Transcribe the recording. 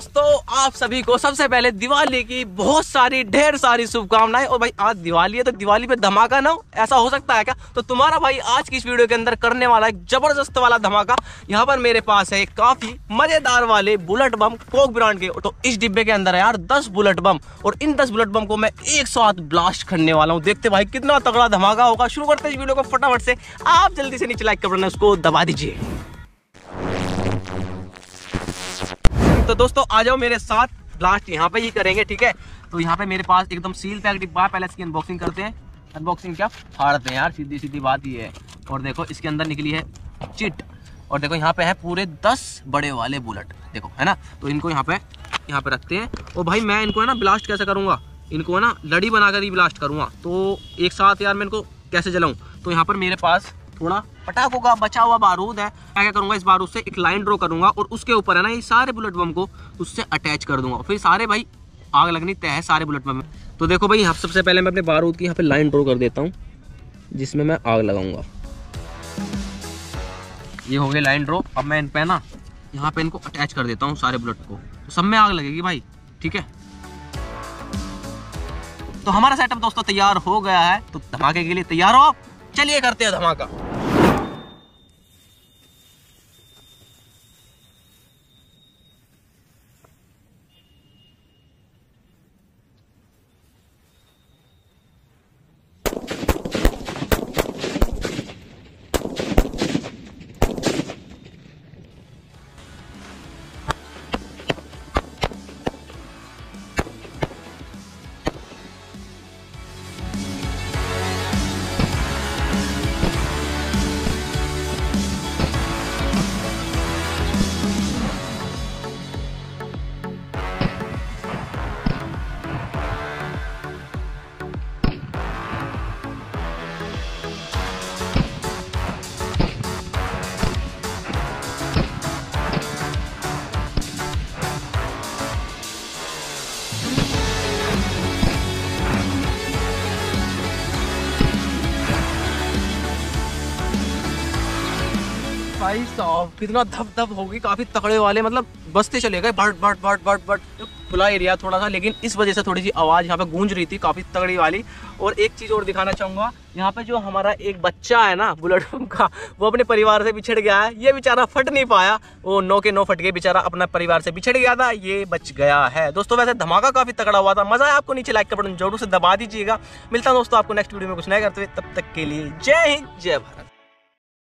दोस्तों, आप सभी को सबसे पहले दिवाली की बहुत सारी ढेर सारी शुभकामनाएं। और भाई आज दिवाली है तो दिवाली पे धमाका ना हो, ऐसा हो सकता है क्या? तो तुम्हारा भाई आज की इस वीडियो के अंदर करने वाला एक जबरदस्त वाला धमाका। यहाँ पर मेरे पास है काफी मजेदार वाले बुलेट बम कोक ब्रांड के। तो इस डिब्बे के अंदर है यार 10 बुलेट बम, और इन 10 बुलेट बम को मैं एक साथ ब्लास्ट करने वाला हूँ। देखते भाई कितना तगड़ा धमाका होगा। शुरू करते हैं इस वीडियो को फटाफट से। आप जल्दी से नीचे लाइक का बटन उसको दबा दीजिए। तो दोस्तों आ जाओ मेरे साथ, ब्लास्ट यहाँ पे ही करेंगे, ठीक है। तो यहाँ पे मेरे पास एकदम सील पैक डिब्बा है। पहले इसकी अनबॉक्सिंग करते हैं। अनबॉक्सिंग क्या फाड़ते हैं यार, सीधी सीधी बात ही है। और देखो इसके अंदर निकली है चिट, और देखो यहाँ पे है पूरे 10 बड़े वाले बुलेट, देखो है ना। तो इनको यहाँ पे रखते हैं। और भाई मैं इनको है ना ब्लास्ट कैसे करूँगा, इनको है ना लड़ी बनाकर ही ब्लास्ट करूँगा। तो एक साथ यार मैं इनको कैसे जलाऊँ। तो यहाँ पर मेरे पास थोड़ा पटाखों का बचा हुआ बारूद है। मैं क्या करूंगा, इस बारूद से एक लाइन ड्रॉ करूंगा और उसके ऊपर है ना ये सारे बुलेट बम को उससे अटैच कर दूंगा। फिर सारे भाई आग लगनी तय है सारे बुलेट बम में। तो देखो भाई यहाँ सबसे पहले मैं अपने बारूद की यहाँ पे लाइन ड्रॉ कर देता हूँ जिसमें मैं आग लगाऊंगा। ये हो गई लाइन ड्रॉ। अब मैं इन पे ना यहाँ पे इनको अटैच कर देता हूँ सारे बुलेट को, तो सब में आग लगेगी भाई, ठीक है। तो हमारा सेटअप दोस्तों तैयार हो गया है। तो धमाके के लिए तैयार हो आप? चलिए करते हैं धमाका। भाई साहब कितना धप धप होगी, काफी तगड़े वाले, मतलब बसते चले गए but but but but but. खुला एरिया थोड़ा सा, लेकिन इस वजह से थोड़ी सी आवाज यहाँ पे गूंज रही थी काफी तगड़ी वाली। और एक चीज और दिखाना चाहूंगा, यहाँ पे जो हमारा एक बच्चा है ना बुलेट बम का, वो अपने परिवार से बिछड़ गया है। ये बेचारा फट नहीं पाया, वो 9 के 9 फट गए, बेचारा अपना परिवार से बिछड़ गया था, ये बच गया है। दोस्तों वैसे धमाका काफी तगड़ा हुआ था। मजा है आपको? नीचे लाइक का बटन जरूर से दबा दीजिएगा। मिलता है दोस्तों आपको नेक्स्ट वीडियो में कुछ नया करते हुए, तब तक के लिए जय हिंद जय भारत।